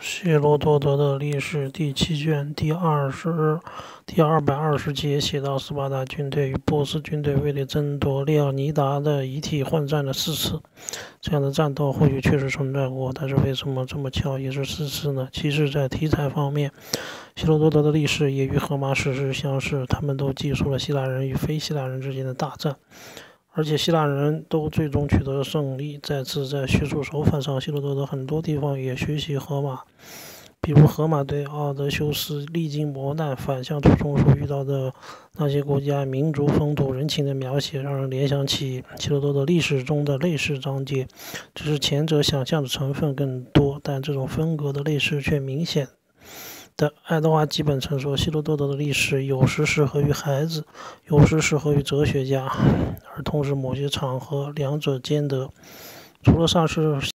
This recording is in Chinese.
希罗多德的历史第7卷第220节写到，斯巴达军队与波斯军队为了争夺列奥尼达的遗体混战了4次。这样的战斗或许确实存在过，但是为什么这么巧也是4次呢？其实，在题材方面，希罗多德的历史也与荷马史诗相似，他们都记述了希腊人与非希腊人之间的大战。而且希腊人都最终取得了胜利。再次在叙述手法上，希罗多德很多地方也学习荷马，比如荷马对奥德修斯历经磨难反向途中所遇到的那些国家民族风土人情的描写，让人联想起希罗多德历史中的类似章节，只是前者想象的成分更多，但这种风格的类似却明显。爱德华基本曾说，希罗多德的历史有时适合于孩子，有时适合于哲学家，而同时某些场合两者兼得。除了上述